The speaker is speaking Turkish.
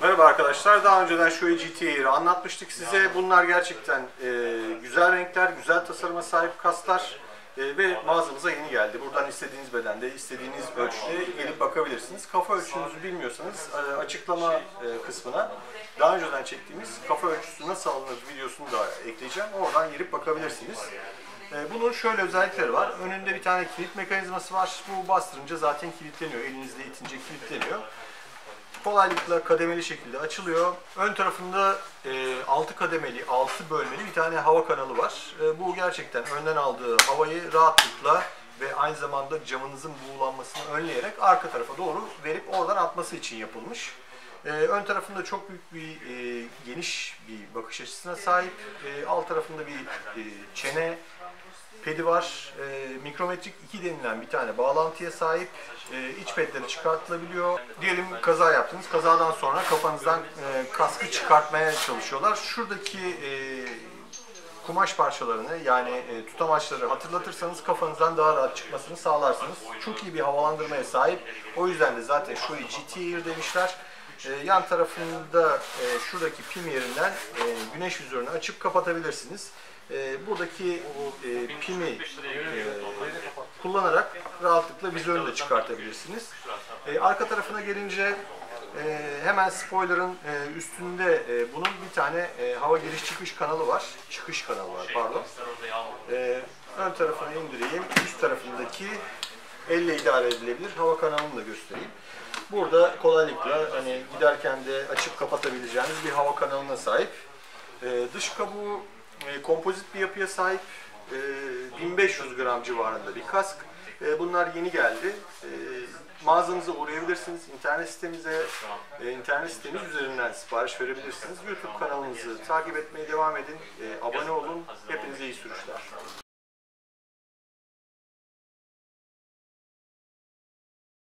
Merhaba arkadaşlar. Daha önceden Shoei GT-Air'i anlatmıştık size. Bunlar gerçekten güzel renkler, güzel tasarıma sahip kasklar ve mağazamıza yeni geldi. Buradan istediğiniz bedende, istediğiniz ölçüde gelip bakabilirsiniz. Kafa ölçünüzü bilmiyorsanız açıklama kısmına daha önceden çektiğimiz kafa ölçüsü nasıl alınır videosunu da ekleyeceğim. Oradan girip bakabilirsiniz. Bunun şöyle özellikleri var. Önünde bir tane kilit mekanizması var. Bu bastırınca zaten kilitleniyor. Elinizle itince kilitleniyor. Kolaylıkla kademeli şekilde açılıyor. Ön tarafında 6 kademeli, 6 bölmeli bir tane hava kanalı var. Bu gerçekten önden aldığı havayı rahatlıkla ve aynı zamanda camınızın buğulanmasını önleyerek arka tarafa doğru verip oradan atması için yapılmış. Ön tarafında çok büyük bir geniş bir bakış açısına sahip. Alt tarafında bir çene pedi var. Mikrometrik 2 denilen bir tane bağlantıya sahip. İç pedleri çıkartılabiliyor. Diyelim kaza yaptınız. Kazadan sonra kafanızdan kaskı çıkartmaya çalışıyorlar. Şuradaki kumaş parçalarını yani tutamaçları hatırlatırsanız kafanızdan daha rahat çıkmasını sağlarsınız. Çok iyi bir havalandırmaya sahip. O yüzden de zaten Shoei GT-Air demişler. Yan tarafında şuradaki pim yerinden güneş vizörünü açıp kapatabilirsiniz. Buradaki pimi kullanarak rahatlıkla vizörünü de çıkartabilirsiniz. Arka tarafına gelince hemen spoiler'ın üstünde bunun bir tane hava giriş çıkış kanalı var. Çıkış kanalı var pardon. Ön tarafını indireyim. Üst tarafındaki elle idare edilebilir hava kanalını da göstereyim. Burada kolaylıkla hani giderken de açıp kapatabileceğiniz bir hava kanalına sahip. Dış kabuğu kompozit bir yapıya sahip. 1500 gram civarında bir kask. Bunlar yeni geldi. Mağazamıza uğrayabilirsiniz. İnternet sitemiz üzerinden sipariş verebilirsiniz. YouTube kanalımızı takip etmeye devam edin. Abone olun. Hepinize iyi sürüşler.